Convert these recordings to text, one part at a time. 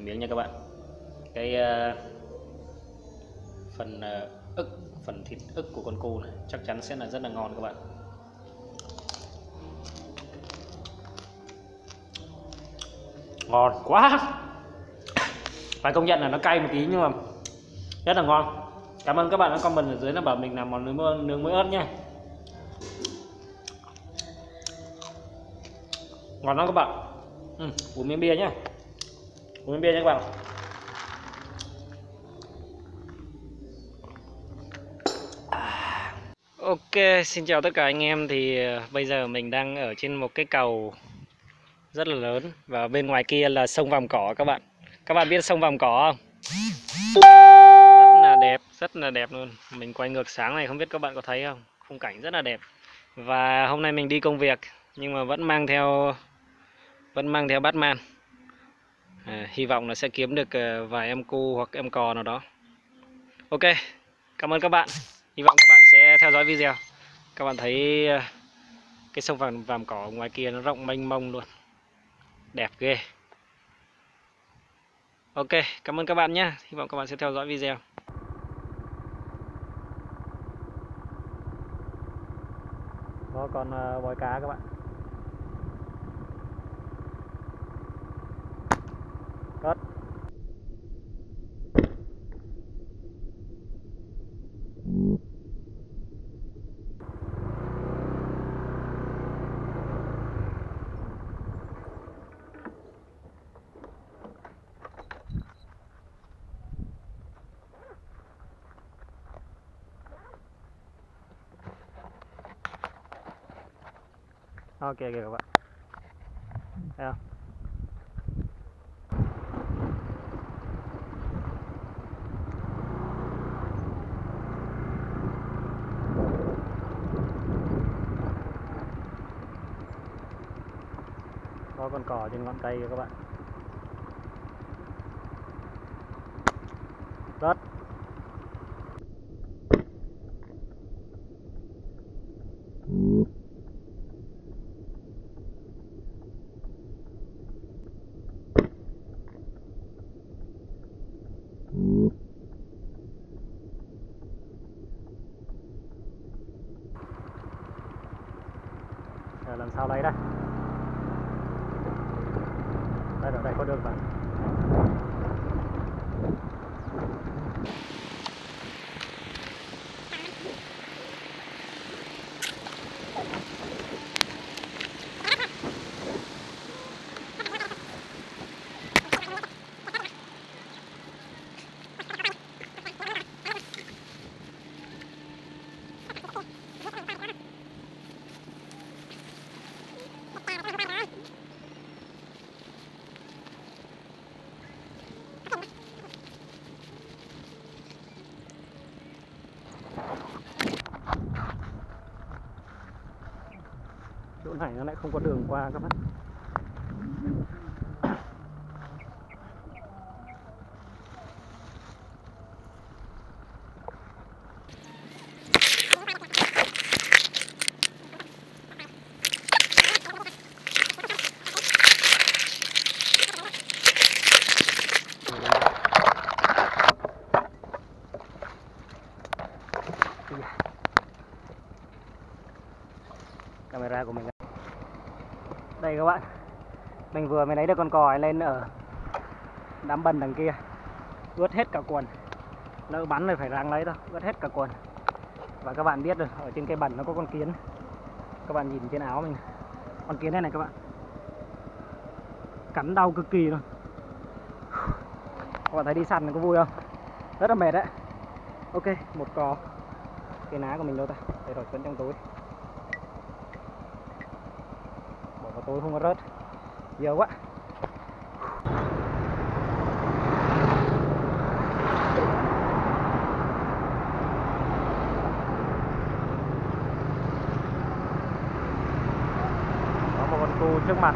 miếng nha các bạn. Cái phần thịt ức của con cua này chắc chắn sẽ là rất là ngon các bạn. Ngon quá, phải công nhận là nó cay một tí nhưng mà rất là ngon. Cảm ơn các bạn đã comment ở dưới là bảo mình làm món nướng muối ớt nha. Ngon lắm các bạn. Uống miếng bia nhé, uống miếng bia nhé các bạn. Ok, xin chào tất cả anh em. Thì bây giờ mình đang ở trên một cái cầu rất là lớn và bên ngoài kia là sông Vàm Cỏ các bạn. Các bạn biết sông Vàm Cỏ không? Rất là đẹp luôn. Mình quay ngược sáng này không biết các bạn có thấy không? Khung cảnh rất là đẹp. Và hôm nay mình đi công việc nhưng mà vẫn mang theo Batman. Hy vọng là sẽ kiếm được vài em cu hoặc em cò nào đó. Ok, cảm ơn các bạn. Hy vọng các bạn sẽ theo dõi video. Các bạn thấy cái sông Vàm Cỏ ngoài kia nó rộng mênh mông luôn, đẹp ghê. Ok, cảm ơn các bạn nhé. Hy vọng các bạn sẽ theo dõi video. Đó còn vòi cá các bạn. Cất. Ok kìa các bạn. Thấy không? Có con cò trên ngọn cây kìa các bạn. Rất. Giờ làm sao lấy đây? Đây, ở đây có đường vào. Chỗ này nó lại không có đường qua các bạn. Camera của mình đây các bạn, mình vừa mới lấy được con cò lên ở đám bần đằng kia, ướt hết cả quần, lỡ bắn rồi phải ráng lấy thôi, ướt hết cả quần. Và các bạn biết rồi, ở trên cây bần nó có con kiến, các bạn nhìn trên áo mình, con kiến này này các bạn, cắn đau cực kỳ luôn. Các bạn thấy đi săn có vui không? Rất là mệt đấy. Ok, một cò. Cái ná của mình đâu ta? Đây rồi, vẫn trong túi. Bỏ vào túi không có rớt. Nhiều quá. Có một con cu trước mặt.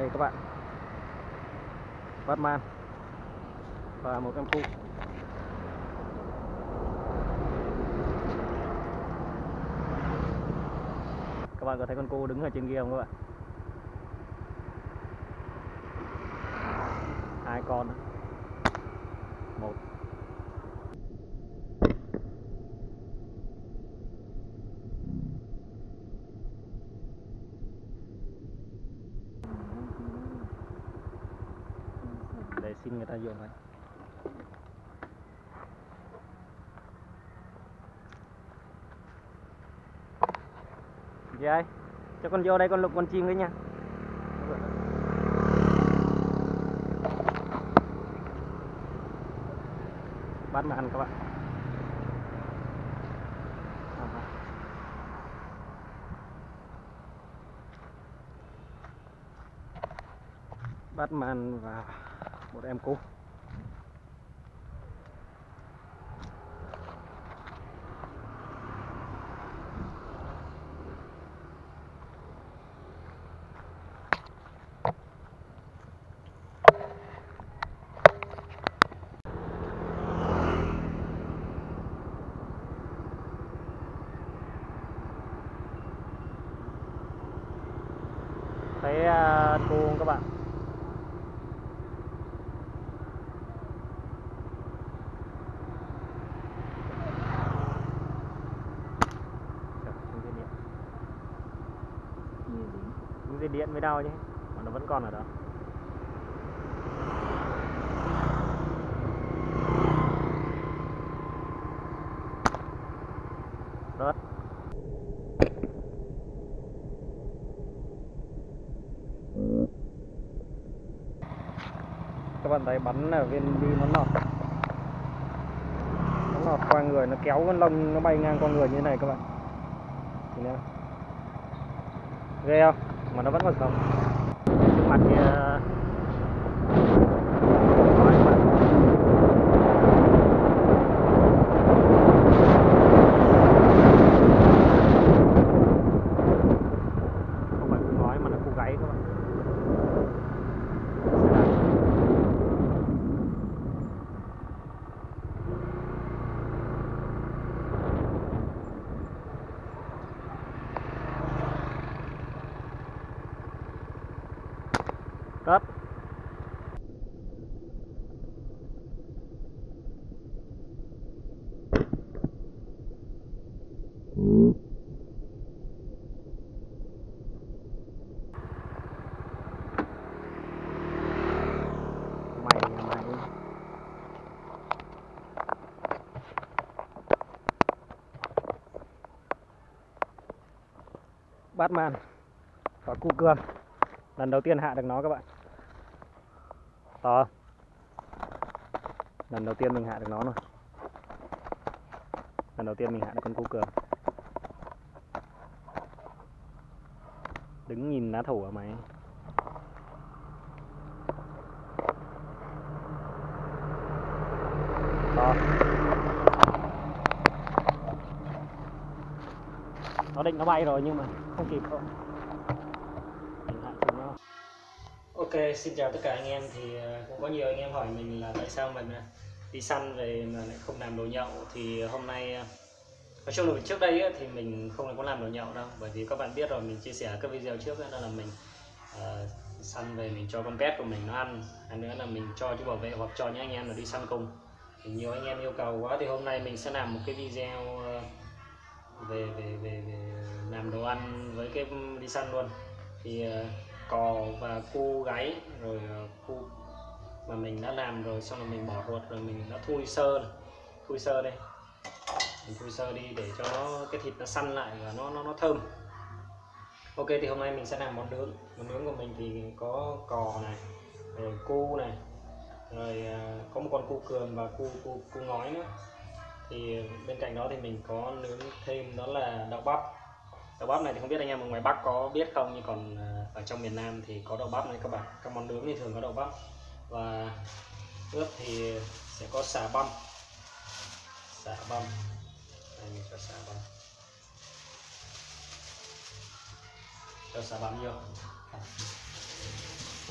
Đây các bạn, Batman và một em cu. Các bạn có thấy con cu đứng ở trên kia không các bạn? 2 con, 1. Để xin người ta dùng vậy. Gì ai? Cho con vô đây con lục con chim đấy nha. Batman các bạn. Batman và một em cu. Thấy cu không các bạn? Những dây điện mới đau chứ, mà nó vẫn còn ở đó. Rớt. Các bạn thấy bắn ở viên bi nó nọt. Nó nọt qua người, nó kéo con lông nó bay ngang qua người như thế này các bạn. Nhìn thấy không? Ghê không? Mà nó vẫn còn sống. Trước mặt kia không phải cu ngói mà là cu gáy các bạn. Cất. Mày Batman và cu cườm. Lần đầu tiên hạ được nó các bạn. To. Lần đầu tiên mình hạ được nó rồi. Lần đầu tiên mình hạ được con cu cườm. Đứng nhìn lá thủ à mày. To. Nó định nó bay rồi nhưng mà không kịp thôi. Mình hạ chúng nó. Ok, xin chào tất cả anh em. Thì cũng có nhiều anh em hỏi mình là tại sao mình đi săn về mà lại không làm đồ nhậu. Thì hôm nay nói chung là trước đây thì mình không có làm đồ nhậu đâu, bởi vì các bạn biết rồi, mình chia sẻ các video trước đó là mình săn về mình cho con pet của mình nó ăn, hay nữa là mình cho chú bảo vệ hoặc cho những anh em là đi săn cùng. Thì nhiều anh em yêu cầu quá thì hôm nay mình sẽ làm một cái video về làm đồ ăn với cái đi săn luôn. Thì cò và cu gáy rồi cu mà mình đã làm rồi, xong rồi mình bỏ ruột rồi mình đã thui sơ đây, mình thui sơ đi để cho nó cái thịt nó săn lại và nó thơm. Ok, thì hôm nay mình sẽ làm món nướng của mình thì có cò này, rồi cu này, rồi có một con cu cườm và cu ngói nữa. Thì bên cạnh đó thì mình có nướng thêm đó là đậu bắp. Đậu bắp này thì không biết anh em ở ngoài Bắc có biết không, nhưng còn ở trong miền Nam thì có đậu bắp này các bạn. Các món nướng thì thường có đậu bắp. Và ướp thì sẽ có xà băm. Đây, mình cho xà băm vô.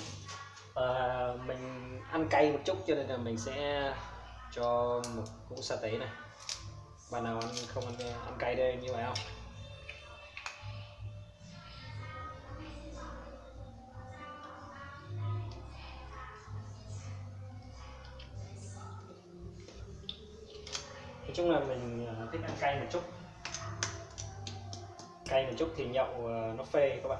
Mình ăn cay một chút cho nên là mình sẽ cho một củ sa tế này. Bạn nào không ăn cay đây như vậy không? Nói chung là mình thích ăn cay một chút. Cay một chút thì nhậu nó phê các bạn.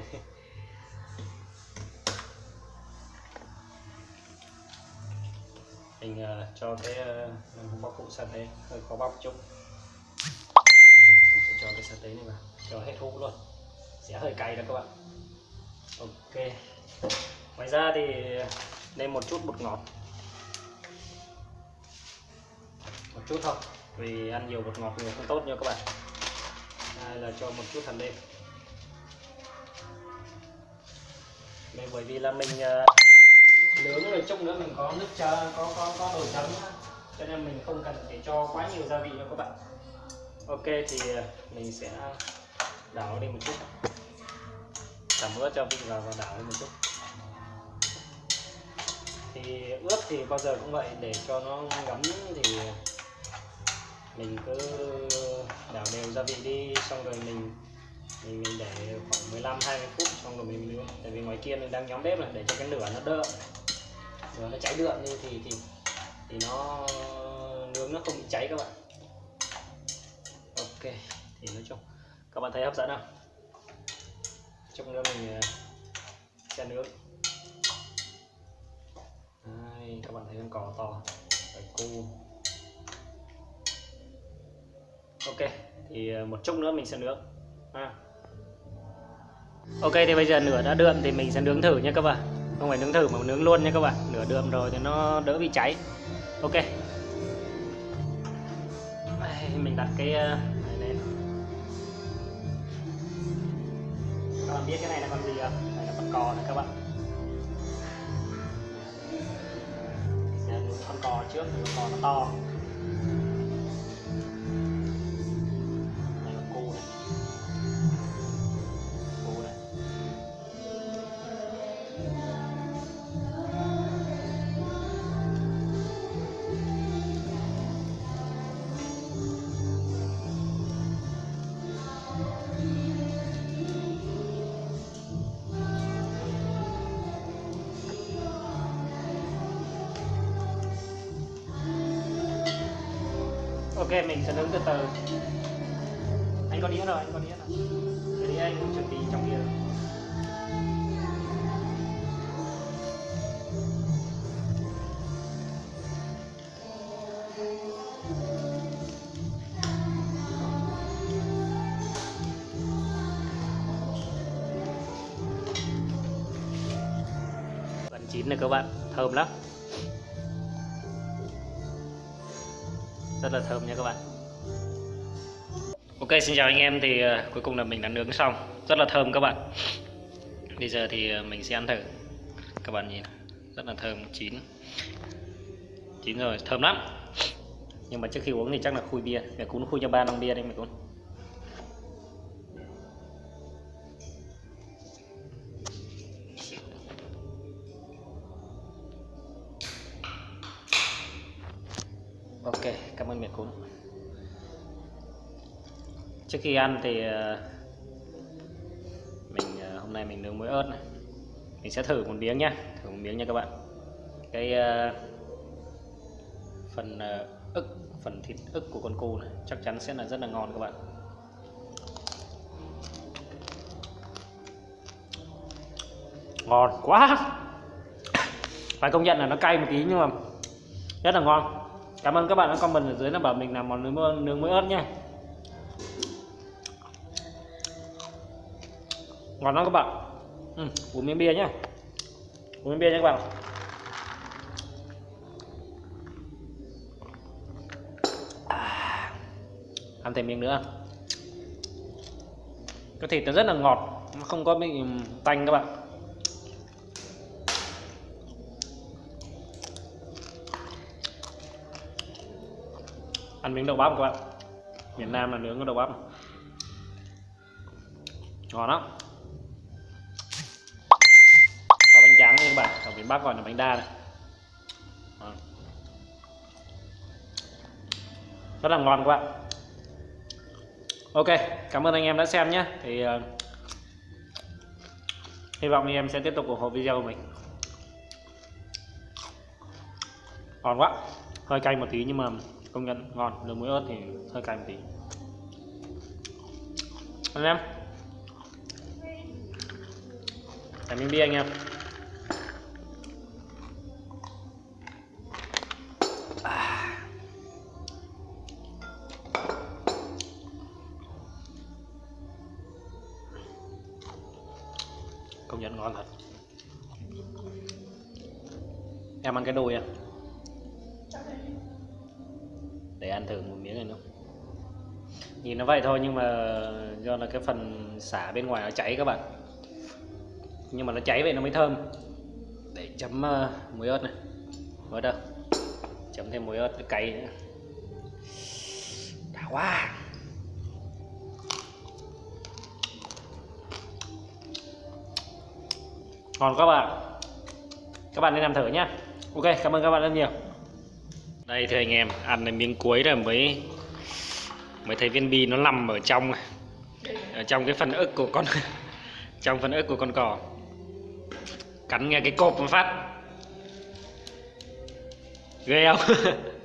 Mình cho cái bóc củ sa tế hơi khó bóc chút. Mình sẽ cho cái sa tế này vào, cho hết hũ luôn, sẽ hơi cay đó các bạn. Ok, ngoài ra thì nên một chút bột ngọt, một chút thôi, vì ăn nhiều bột ngọt nhiều không tốt nha các bạn. Hay là cho một chút hạt nêm. Bởi vì là mình nướng rồi chút nữa mình có nước có nồi chấm, cho nên mình không cần phải cho quá nhiều gia vị đâu các bạn. Ok thì mình sẽ đảo đi một chút, tẩm ướp cho vị vào và đảo đi một chút. Thì ướp thì bao giờ cũng vậy, để cho nó ngấm thì mình cứ đảo đều gia vị đi, xong rồi mình để khoảng 15-20 phút xong rồi mình nướng. Tại vì ngoài kia mình đang nhóm bếp này, để cho cái lửa nó đỡ, nó cháy đượm đi thì nó nướng nó không bị cháy các bạn. Ok thì nói chung các bạn thấy hấp dẫn không? Chút nữa mình sẽ nướng. Đây, các bạn thấy con cò to, phải cu. Ok thì một chút nữa mình sẽ nướng. Ok thì bây giờ nửa đã đượm thì mình sẽ nướng thử nha các bạn. Không phải nướng thử mà nướng luôn nha các bạn. Nửa đượm rồi thì nó đỡ bị cháy. Ok. Mình đặt cái này lên. Các bạn biết cái này là con gì không? Này là con cò này các bạn. Sẽ nướng con cò trước, con cò nó to. Này là cu này. Cu này. Ok mình sẽ nướng từ từ. Anh có đĩa rồi, anh có đĩa rồi. Cái đĩa anh cũng chuẩn bị trong kia rồi. Gần chín này các bạn, thơm lắm. Rất là thơm nha các bạn. Ok xin chào anh em, thì cuối cùng là mình đã nướng xong, rất là thơm các bạn. Bây giờ thì mình sẽ ăn thử. Các bạn nhìn rất là thơm, chín rồi, thơm lắm. Nhưng mà trước khi uống thì chắc là khui bia, mẹ Cún khui cho 3 lon bia đây mẹ Cún. Ok cảm ơn mẹ Cún. Trước khi ăn thì hôm nay mình nướng muối ớt này. Mình sẽ thử một miếng nha, các bạn. Cái phần thịt ức của con cu này chắc chắn sẽ là rất là ngon các bạn. Ngon quá. Phải công nhận là nó cay một tí nhưng mà rất là ngon. Cảm ơn các bạn đã comment ở dưới là bảo mình làm món nướng muối ớt nha. Ngon lắm các bạn. Uống miếng bia nhé. Uống miếng bia nhé các bạn. Ăn thêm miếng nữa. Cái thịt nó rất là ngọt, nó không có bị tanh các bạn. Ăn miếng đậu bắp các bạn. Miền Nam là nướng có đậu bắp. Ngon lắm. Có bánh tráng. tráng nha các bạn, ở miền Bắc gọi là bánh đa này. Đó. Rất là ngon các bạn. Ok, cảm ơn anh em đã xem nhé. Thì hy vọng anh em sẽ tiếp tục ủng hộ video của mình. Ngon quá, hơi cay một tí nhưng mà công nhận ngon. Đường muối ớt thì hơi cay một tí. Anh em, để mình đi anh em. Công nhận ngon thật. Em ăn cái đùi à? Để ăn thử một miếng này nữa. Nhìn nó vậy thôi nhưng mà do là cái phần xả bên ngoài nó cháy các bạn. Nhưng mà nó cháy vậy nó mới thơm. Để chấm muối ớt này. Muối đâu? Chấm thêm muối ớt với cay nữa. Đã quá. Ngon các bạn. Các bạn nên làm thử nhé. Ok, cảm ơn các bạn rất nhiều. Đây thưa anh em, ăn đến miếng cuối rồi mới thấy viên bi nó nằm ở trong cái phần ức của con trong phần ức của con cò. Cắn nghe cái cộp một phát ghê không?